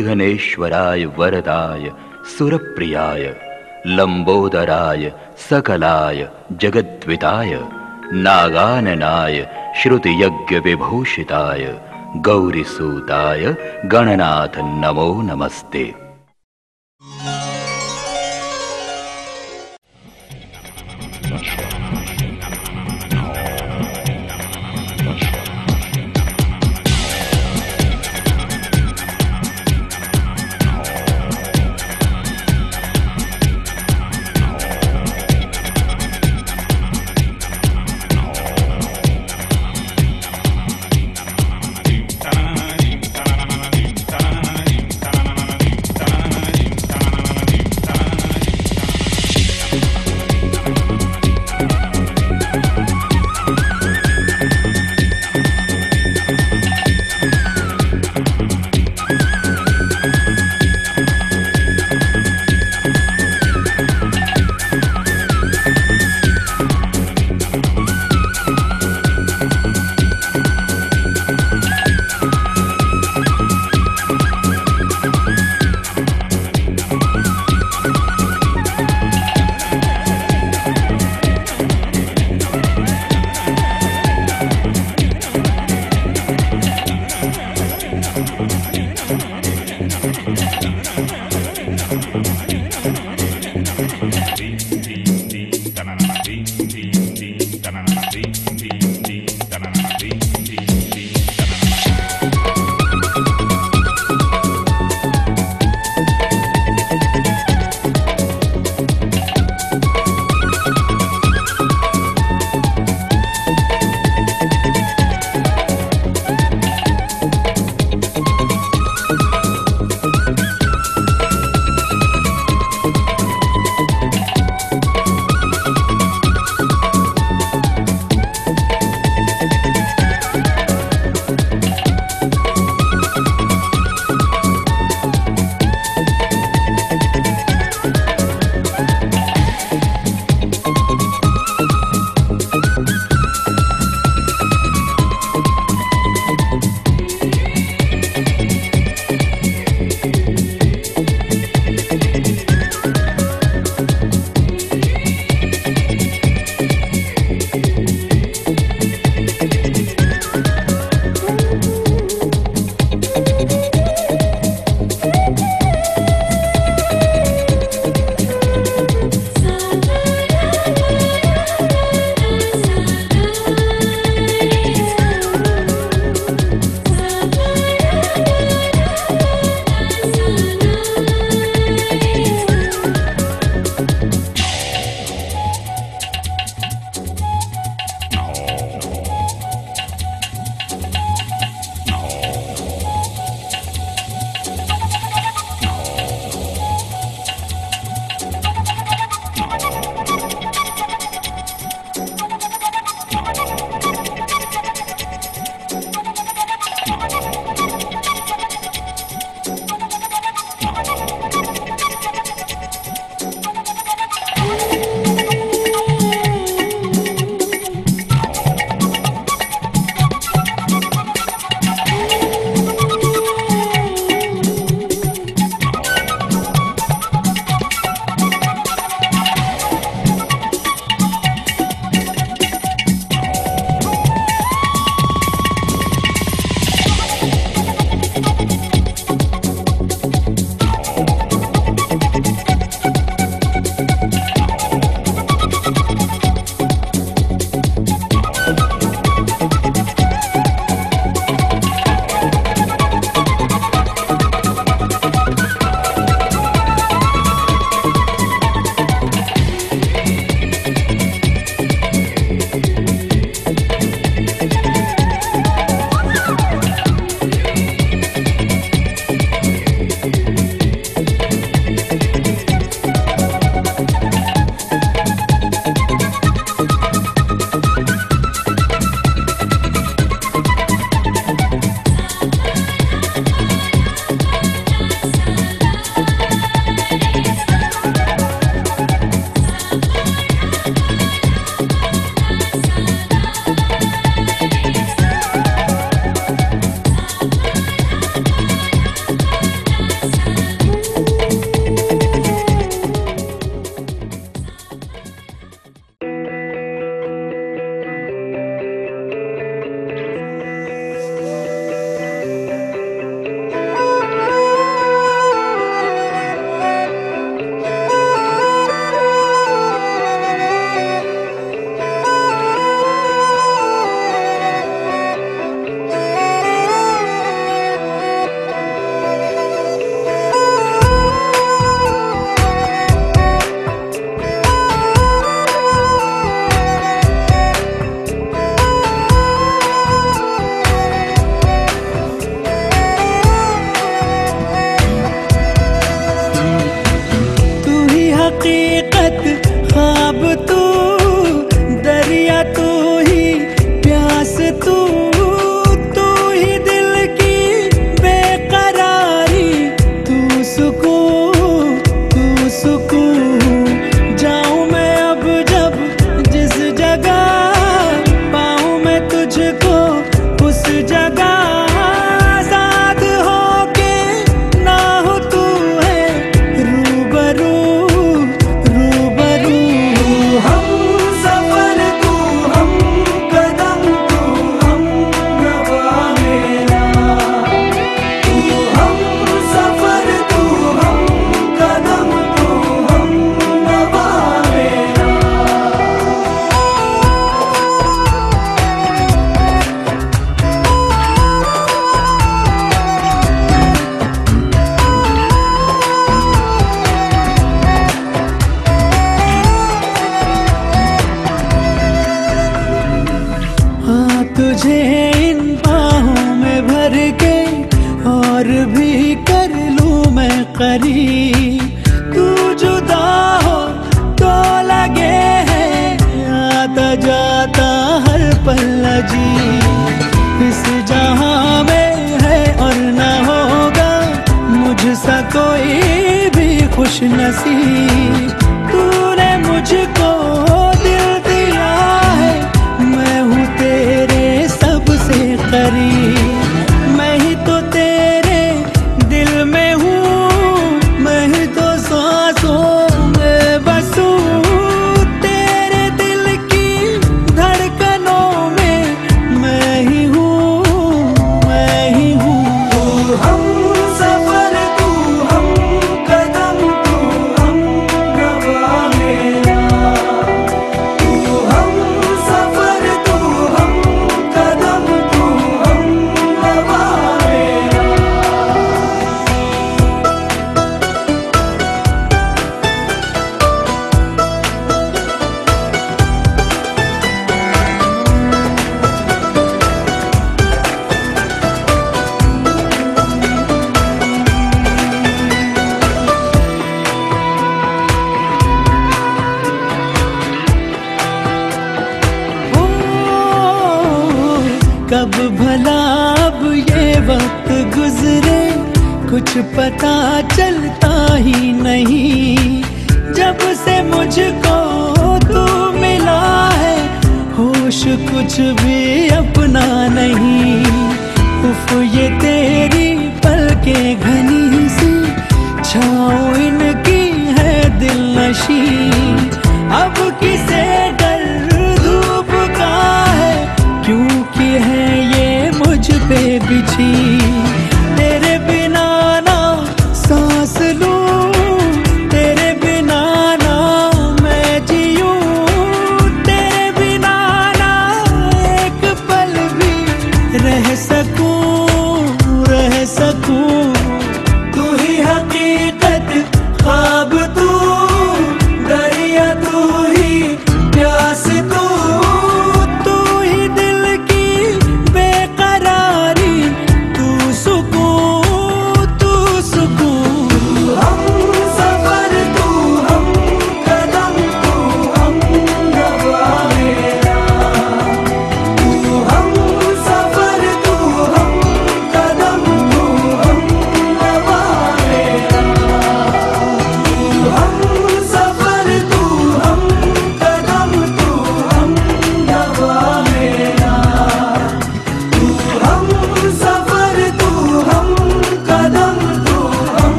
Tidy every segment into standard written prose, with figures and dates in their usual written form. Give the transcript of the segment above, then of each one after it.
विघ्नेश्वराय वरदाय सुरप्रियाय लंबोदराय सकलाय जगद्विताय नागाननाय श्रुतियज्ञविभूषिताय गौरीसूताय गणनाथ नमो नमस्ते। हकीकत ख्वाब तू, दरिया तू ही प्यास तू, तू ही दिल की बेकरारी, तू सुकून तू सुकून। जाऊं मैं अब जब जिस जगह, पाऊं मैं तुझको उस जगह, साथ हो के ना हो तू है रूबरू रूबरू। हम सफर तू, हम कदम तू, हम नवा मेरा, तू हम सफर तू, हम कदम तू, हम नवा मेरा। हाँ तुझे इन बाहों में भर के और भी कर लूं मैं करीब, तू जुदा हो तो लगे है आता जाता हर पल अजीब। इस जहां में है और न होगा मुझसा कोई भी खुश नसीब, तूने मुझको दिल दिया है, मैं हूँ तेरे सबसे करीब, मैं ही तो तेरे दिल में हूँ, मैं ही तो सांसों में बसूं, तेरे दिल की धड़कनों में मैं ही हूँ, मैं ही हूँ। हम सफर तू, हम कदम तू, हम नवा मेरा, तू हम सफर तू, हम कदम तू, हम नवा मेरा। कब भला अब ये वक्त गुजरे, कुछ पता चलता ही नहीं, जब से मुझको तू मिला है होश कुछ भी अपना नहीं। उफ ये तेरी पलकें घनी सी, छाँव इनकी है दिल नशी, अब किसे डर धूप का है, क्योंकि है ये मुझ पे बिछी, तेरे बिना ना सांस लूं, तेरे बिना ना मैं जीऊं, तेरे बिना ना एक पल भी रह सकूं, रह सकूं। तू ही हकीकत ख्वाब तू, दरिया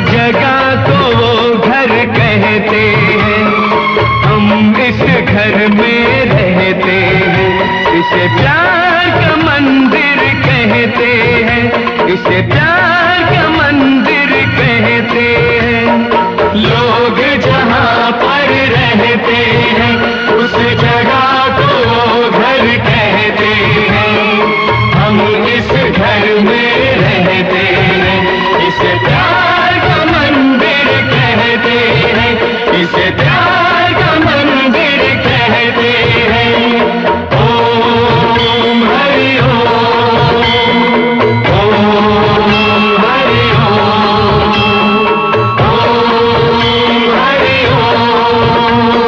जगह को वो घर कहते हैं, हम इस घर में रहते हैं। इसे प्यार का मंदिर कहते हैं, इसे प्यार का मंदिर कहते हैं। लोग जहाँ पर रहते हैं उस जगह को वो घर कहते हैं, हम इस घर में रहते हैं। इसे प्यार का मंदिर कहते हैं, इसे प्यार का मंदिर कहते हैं। ओम हरि ओम, ओम हरि ओम, ओम हरि ओम।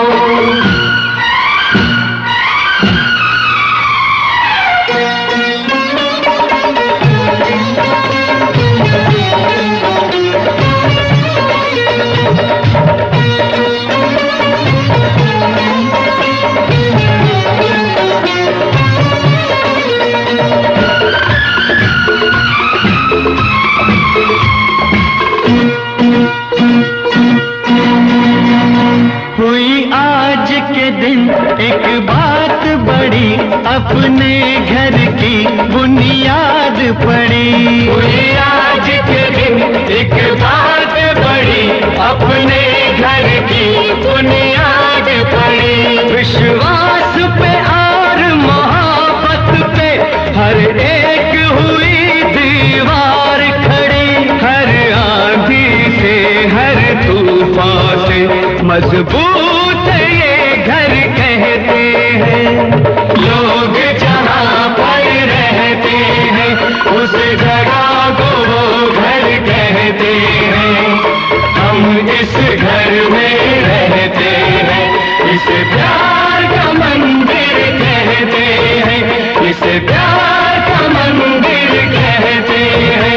हुई आज के दिन एक बात बड़ी, अपने घर की बुनियाद पड़ी। हुई आज के दिन एक बात बड़ी, अपने घर की बुनियाद पड़ी। विश्वास पे और मोहब्बत पे हर एक हुई दीवार खड़ी। हर आंधी से हर तूफान से मजबूत ये घर कहते हैं। लोग जहाँ पर रहते हैं उस जगह को वो घर कहते हैं, हम इस घर में रहते हैं। इसे प्यार का मंदिर कहते हैं, इसे प्यार का मंदिर कहते हैं।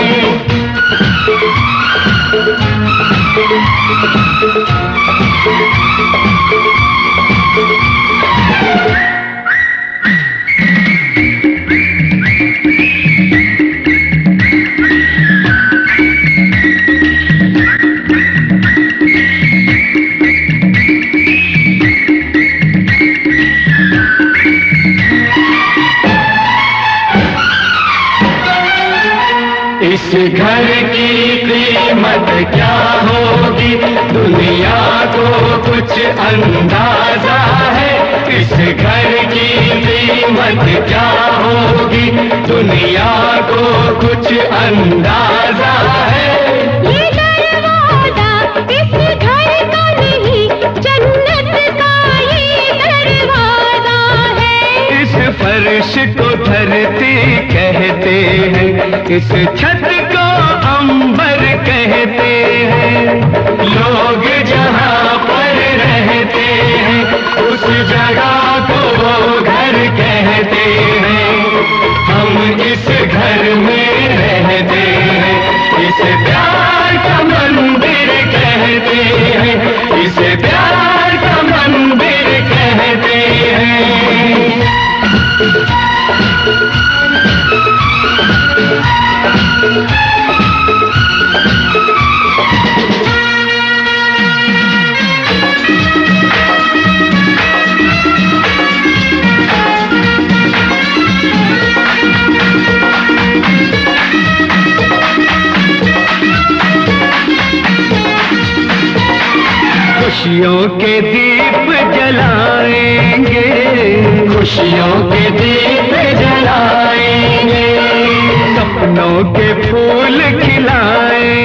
इस घर की कीमत क्या होगी दुनिया को कुछ अंदाजा है। इस घर की कीमत क्या होगी दुनिया को कुछ अंदाजा है। ये दरवाजा इस घर का नहीं, जन्नत का ये दरवाजा है। इस फर्श को धरती कहते हैं, इस छत को अंबर कहते हैं। लोग जहाँ पर रहते हैं उस जगह को वो घर कहते हैं, हम इस घर में रहते हैं। इसे प्यार का मंदिर कहते हैं, इसे प्यार का मंदिर कहते हैं। खुशियों के दीप जलाएंगे, खुशियों के दीप जलाएंगे। सपनों के फूल खिलाएंगे,